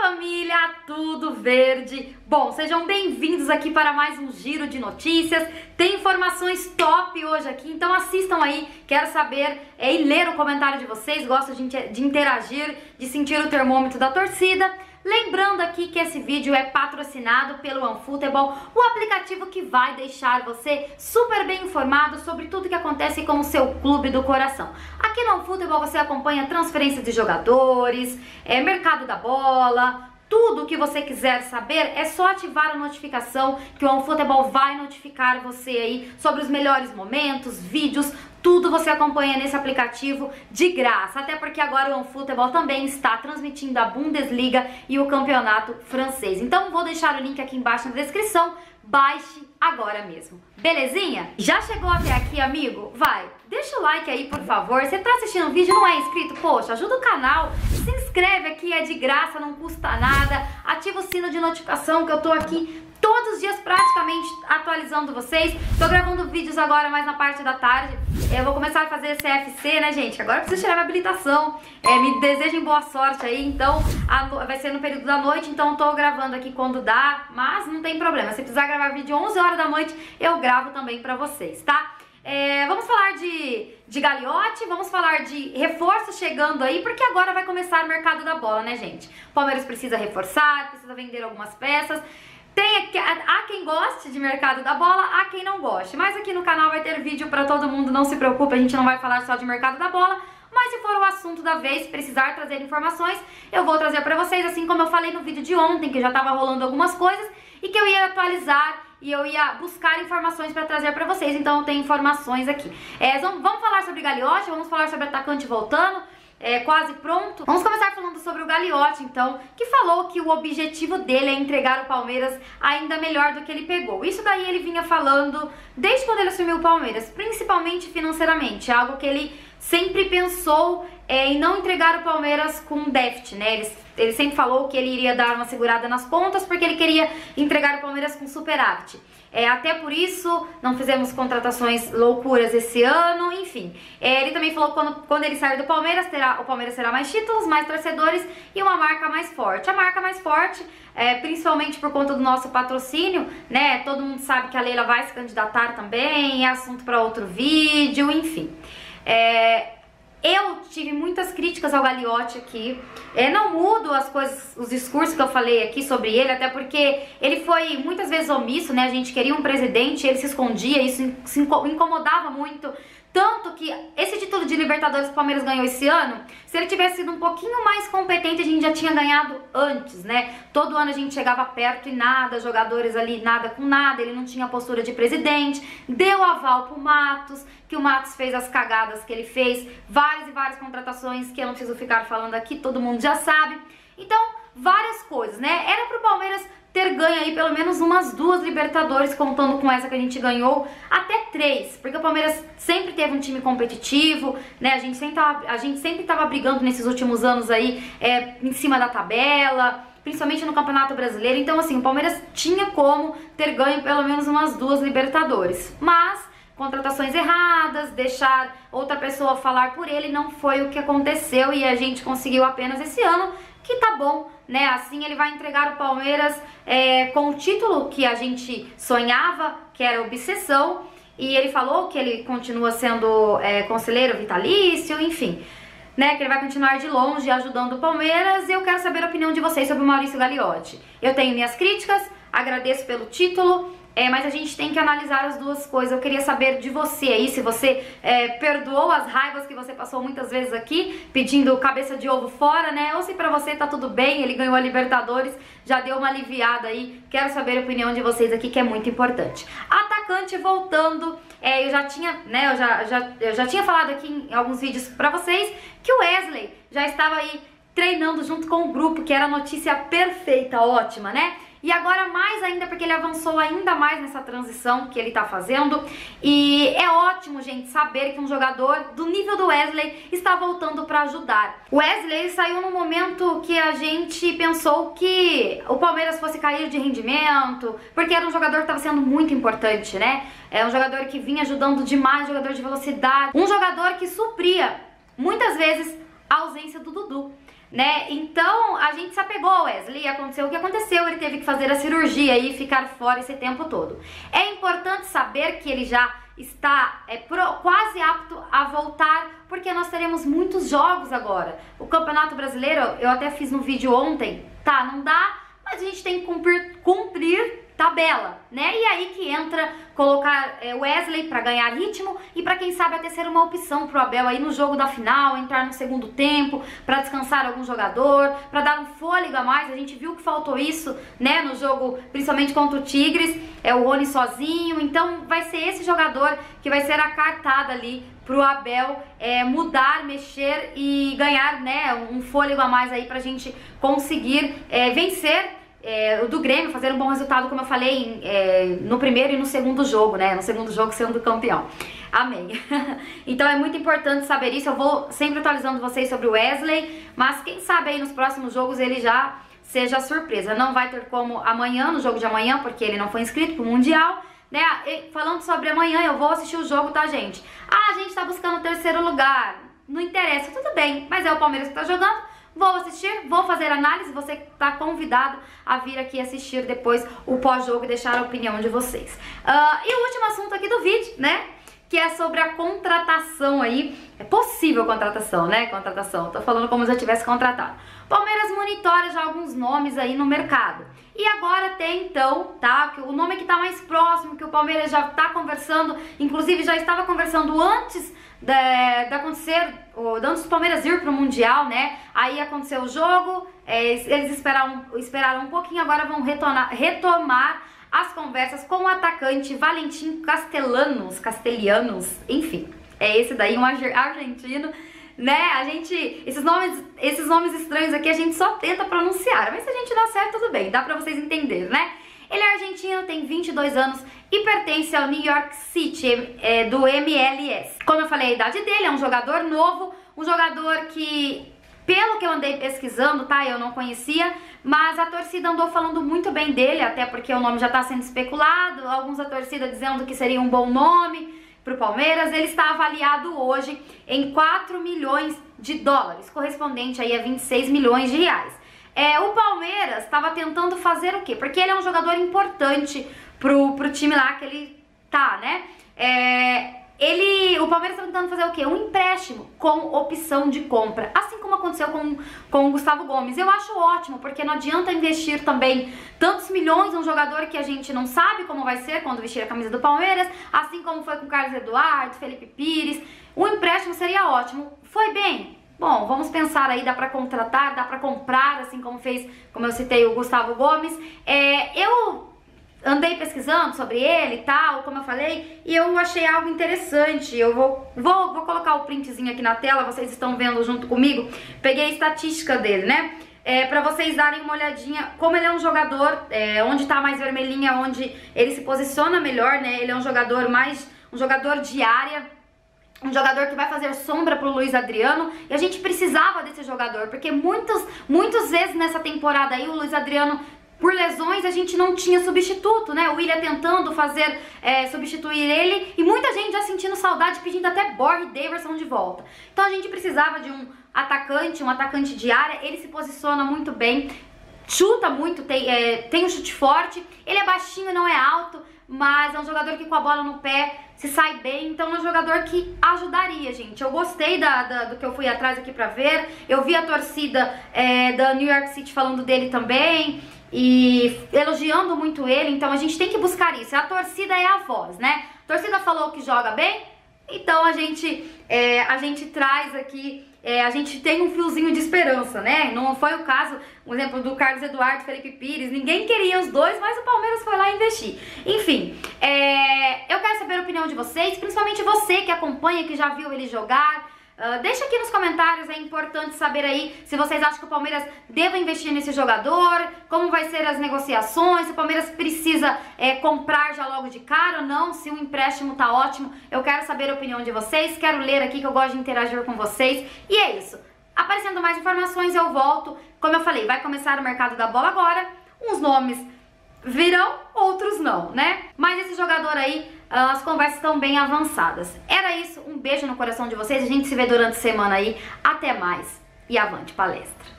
família, tudo verde? Bom, sejam bem-vindos aqui para mais um giro de notícias. Tem informações top hoje aqui, então assistam aí. Quero saber e ler o comentário de vocês. Gosto de interagir, de sentir o termômetro da torcida. Lembrando aqui que esse vídeo é patrocinado pelo OneFootball, o aplicativo que vai deixar você super bem informado sobre tudo que acontece com o seu clube do coração. Aqui no OneFootball você acompanha transferência de jogadores, mercado da bola, tudo o que você quiser saber é só ativar a notificação que o OneFootball vai notificar você aí sobre os melhores momentos, vídeos, tudo você acompanha nesse aplicativo de graça, até porque agora o OneFootball também está transmitindo a Bundesliga e o campeonato francês. Então vou deixar o link aqui embaixo na descrição, baixe agora mesmo. Belezinha? Já chegou até aqui, amigo? Vai, deixa o like aí, por favor. Você tá assistindo o vídeo e não é inscrito? Poxa, ajuda o canal, se inscreve aqui, é de graça, não custa nada. Ativa o sino de notificação que eu tô aqui todos os dias praticamente atualizando vocês. Tô gravando vídeos agora mais na parte da tarde. Eu vou começar a fazer CFC, né, gente? Agora eu preciso tirar minha habilitação. Me desejem boa sorte aí. Então, vai ser no período da noite, então tô gravando aqui quando dá, mas não tem problema. Se precisar gravar vídeo 11 horas da noite, eu gravo também pra vocês, tá? Vamos falar de Gagliotti, vamos falar de reforços chegando aí, porque agora vai começar o mercado da bola, né, gente? O Palmeiras precisa reforçar, precisa vender algumas peças. Há quem goste de mercado da bola, há quem não goste. Mas aqui no canal vai ter vídeo pra todo mundo, não se preocupe, a gente não vai falar só de mercado da bola. Mas se for o assunto da vez, precisar trazer informações, eu vou trazer pra vocês, assim como eu falei no vídeo de ontem, que já tava rolando algumas coisas e que eu ia atualizar e eu ia buscar informações pra trazer pra vocês. Então eu tenho informações aqui. Vamos falar sobre Gagliotti, vamos falar sobre atacante voltando. Quase pronto. Vamos começar falando sobre o Gagliotti, então, que falou que o objetivo dele é entregar o Palmeiras ainda melhor do que ele pegou. Isso daí ele vinha falando desde quando ele assumiu o Palmeiras, principalmente financeiramente, algo que ele sempre pensou em não entregar o Palmeiras com déficit, né? Ele sempre falou que ele iria dar uma segurada nas contas porque ele queria entregar o Palmeiras com superávit. Até por isso não fizemos contratações loucuras esse ano, enfim. Ele também falou que quando ele sair do Palmeiras, o Palmeiras terá mais títulos, mais torcedores e uma marca mais forte. A marca mais forte, principalmente por conta do nosso patrocínio, né? Todo mundo sabe que a Leila vai se candidatar também, é assunto para outro vídeo, enfim. Eu tive muitas críticas ao Gagliotti aqui. Não mudo as coisas, os discursos que eu falei aqui sobre ele, até porque ele foi muitas vezes omisso, né? A gente queria um presidente, ele se escondia, isso incomodava muito. Tanto que esse título de Libertadores que o Palmeiras ganhou esse ano, se ele tivesse sido um pouquinho mais competente, a gente já tinha ganhado antes, né? Todo ano a gente chegava perto e nada, jogadores ali nada com nada, ele não tinha postura de presidente, deu aval pro Matos, que o Matos fez as cagadas que ele fez, várias e várias contratações que eu não preciso ficar falando aqui, todo mundo já sabe. Então, várias coisas, né? Era pro Palmeiras ter ganho aí pelo menos umas 2 Libertadores, contando com essa que a gente ganhou, até 3, porque o Palmeiras sempre teve um time competitivo, né? A gente sempre tava brigando nesses últimos anos aí em cima da tabela, principalmente no Campeonato Brasileiro. Então, assim, o Palmeiras tinha como ter ganho pelo menos umas 2 Libertadores, mas contratações erradas, deixar outra pessoa falar por ele, não foi o que aconteceu e a gente conseguiu apenas esse ano, que tá bom, né? Assim ele vai entregar o Palmeiras com o título que a gente sonhava, que era obsessão, e ele falou que ele continua sendo conselheiro vitalício, enfim, né? Que ele vai continuar de longe ajudando o Palmeiras. E eu quero saber a opinião de vocês sobre o Maurício Gagliotti. Eu tenho minhas críticas, agradeço pelo título, mas a gente tem que analisar as duas coisas. Eu queria saber de você aí, se você perdoou as raivas que você passou muitas vezes aqui, pedindo cabeça de ovo fora, né? Ou se pra você tá tudo bem, ele ganhou a Libertadores, já deu uma aliviada aí. Quero saber a opinião de vocês aqui, que é muito importante. Atacante voltando, eu já tinha, né, eu já tinha falado aqui em alguns vídeos pra vocês que o Wesley já estava aí treinando junto com o grupo, que era a notícia perfeita, ótima, né? E agora mais ainda, porque ele avançou ainda mais nessa transição que ele tá fazendo. E é ótimo, gente, saber que um jogador do nível do Wesley está voltando pra ajudar. O Wesley saiu num momento que a gente pensou que o Palmeiras fosse cair de rendimento, porque era um jogador que estava sendo muito importante, né? É um jogador que vinha ajudando demais, jogador de velocidade, um jogador que supria muitas vezes a ausência do Dudu. né? Então a gente se apegou ao Wesley, aconteceu o que aconteceu, ele teve que fazer a cirurgia e ficar fora esse tempo todo. É importante saber que ele já está quase apto a voltar, porque nós teremos muitos jogos agora. O Campeonato Brasileiro, eu até fiz no vídeo ontem, tá, não dá, mas a gente tem que cumprir tabela, né? E aí que entra colocar Wesley para ganhar ritmo e para quem sabe até ser uma opção pro Abel aí no jogo da final, entrar no segundo tempo, para descansar algum jogador, para dar um fôlego a mais. A gente viu que faltou isso, né, no jogo, principalmente contra o Tigres, o Rony sozinho. Então vai ser esse jogador que vai ser a cartada ali pro Abel mudar, mexer e ganhar, né, um fôlego a mais aí pra gente conseguir vencer o do Grêmio, fazer um bom resultado, como eu falei, no primeiro e no segundo jogo, né? No segundo jogo sendo campeão. Amém. Então é muito importante saber isso. Eu vou sempre atualizando vocês sobre o Wesley, mas quem sabe aí nos próximos jogos ele já seja surpresa. Não vai ter como amanhã, no jogo de amanhã, porque ele não foi inscrito pro Mundial, né? E falando sobre amanhã, eu vou assistir o jogo, tá, gente? Ah, a gente tá buscando o terceiro lugar. Não interessa, tudo bem, mas é o Palmeiras que tá jogando. Vou assistir, vou fazer análise, você está convidado a vir aqui assistir depois o pós-jogo e deixar a opinião de vocês. E o último assunto aqui do vídeo, né, que é sobre a contratação aí, possível contratação, né, tô falando como se eu tivesse contratado. Palmeiras monitora já alguns nomes aí no mercado. E agora tem então, tá, o nome que tá mais próximo, que o Palmeiras já tá conversando, inclusive já estava conversando antes de acontecer, antes do Palmeiras ir pro Mundial, né? Aí aconteceu o jogo, eles esperaram um pouquinho, agora vão retomar as conversas com o atacante Valentim Castellanos, enfim, esse daí, um argentino, né? Esses nomes estranhos aqui a gente só tenta pronunciar, mas se a gente dá certo, tudo bem, dá pra vocês entenderem, né? Ele é argentino, tem 22 anos e pertence ao New York City, do MLS. Como eu falei, a idade dele, é um jogador novo, um jogador que, pelo que eu andei pesquisando, tá, eu não conhecia, mas a torcida andou falando muito bem dele, até porque o nome já tá sendo especulado, alguns da torcida dizendo que seria um bom nome pro Palmeiras. Ele está avaliado hoje em 4 milhões de dólares, correspondente aí a 26 milhões de reais. O Palmeiras estava tentando fazer o quê? Porque ele é um jogador importante pro time lá que ele tá, né? O Palmeiras está tentando fazer o quê? Um empréstimo com opção de compra, assim como aconteceu com o Gustavo Gomes. Eu acho ótimo, porque não adianta investir também tantos milhões num jogador que a gente não sabe como vai ser quando vestir a camisa do Palmeiras, assim como foi com o Carlos Eduardo, Felipe Pires. Um empréstimo seria ótimo. Foi bem? Bom, vamos pensar aí, dá pra contratar, dá pra comprar, assim como fez, como eu citei, o Gustavo Gomes. Eu andei pesquisando sobre ele e tal, como eu falei, e eu achei algo interessante. Eu vou colocar o printzinho aqui na tela, vocês estão vendo junto comigo. Peguei a estatística dele, né? Pra vocês darem uma olhadinha como ele é um jogador, onde tá mais vermelhinha, onde ele se posiciona melhor, né? Ele é um jogador de área, um jogador que vai fazer sombra pro Luiz Adriano, e a gente precisava desse jogador, porque muitas vezes nessa temporada aí o Luiz Adriano, por lesões, a gente não tinha substituto, né? O Willian tentando substituir ele, e muita gente já sentindo saudade, pedindo até Borja e Daverson de volta. Então a gente precisava de um atacante de área. Ele se posiciona muito bem, chuta muito, tem um chute forte, ele é baixinho, não é alto, mas é um jogador que com a bola no pé se sai bem, então é um jogador que ajudaria, gente. Eu gostei do que eu fui atrás aqui pra ver, eu vi a torcida da New York City falando dele também e elogiando muito ele, então a gente tem que buscar isso. A torcida é a voz, né? A torcida falou que joga bem, então a gente traz aqui, a gente tem um fiozinho de esperança, né? Não foi o caso, por exemplo, do Carlos Eduardo e Felipe Pires, ninguém queria os dois, mas o Palmeiras foi lá investir. Enfim, eu quero saber a opinião de vocês, principalmente você que acompanha, que já viu ele jogar. Deixa aqui nos comentários, é importante saber aí se vocês acham que o Palmeiras deve investir nesse jogador, como vai ser as negociações, se o Palmeiras precisa comprar já logo de cara ou não, se o empréstimo tá ótimo. Eu quero saber a opinião de vocês, quero ler aqui, que eu gosto de interagir com vocês. E é isso, aparecendo mais informações eu volto. Como eu falei, vai começar o mercado da bola agora, uns nomes virão, outros não, né? Mas esse jogador aí, as conversas estão bem avançadas. Era isso, um beijo no coração de vocês, a gente se vê durante a semana aí. Até mais e avante palestra!